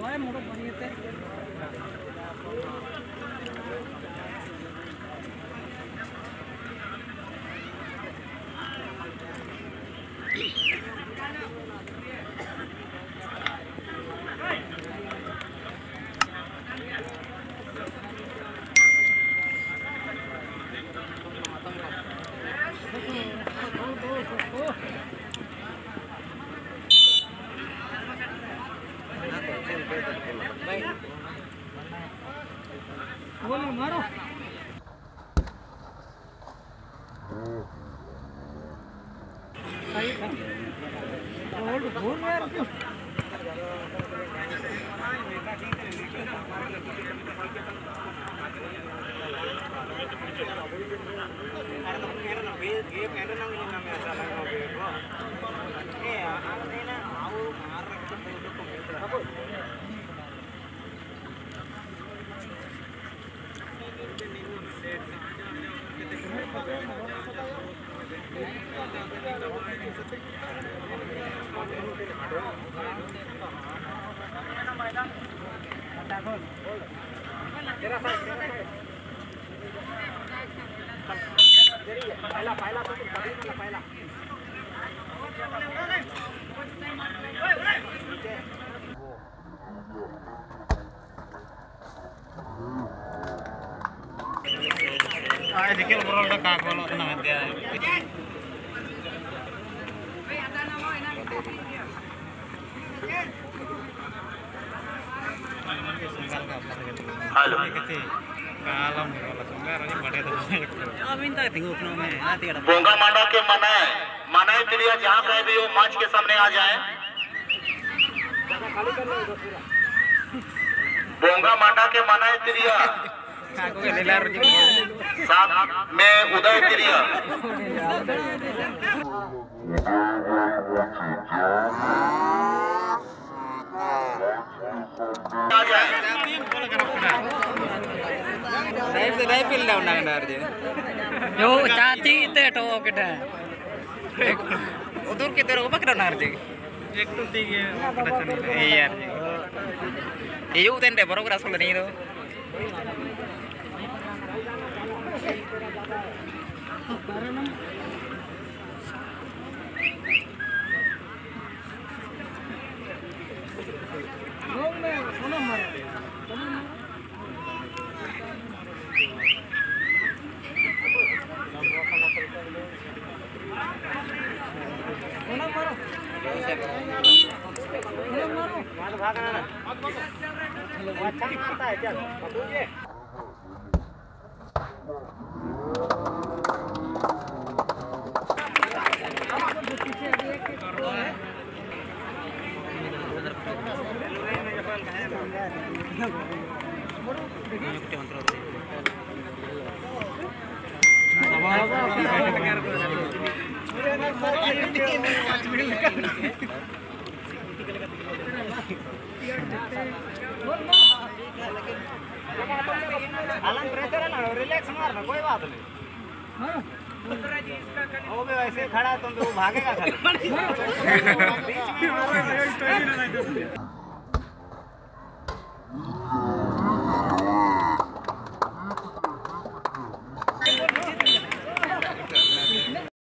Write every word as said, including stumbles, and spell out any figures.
है मोड़ो बनी थे बोलो मारो सही था रोड घूम यार क्यों अरे तो मेरा ना ये ये मेरा ना ये ना मेरा साला हो गया ए आप देना आओ मार रखे तो को तेरा पहला पहला तो पहला आए देखिए बरोल का काक वाला ना दिया हेलो कालम वाला संगार ini बड़े तो अब इन तक थिंगो अपनों में आती है बोंगा मांडा के मनाए मनाए क्रिया जहां कहे भी वो मंच के सामने आ जाए बोंगा मांडा के मनाए क्रिया साथ में उदय क्रिया आ जाए लाइफ से लाइफ पिल डाउन ना कर दे जो चाची ते टोक दे एक उधर के तेरे को पकड़ ना कर दे एक तो ठीक है पता नहीं ए यार ये यू तेरे बरोबर असल नहीं तो सोना मार सोना मारो मारो भागना ना अच्छा मारता है क्या पकड़िए आलम प्रेशर है ना रिलैक्स मारना कोई बात नहीं वो भी वैसे खड़ा तुम तो भागेगा खाली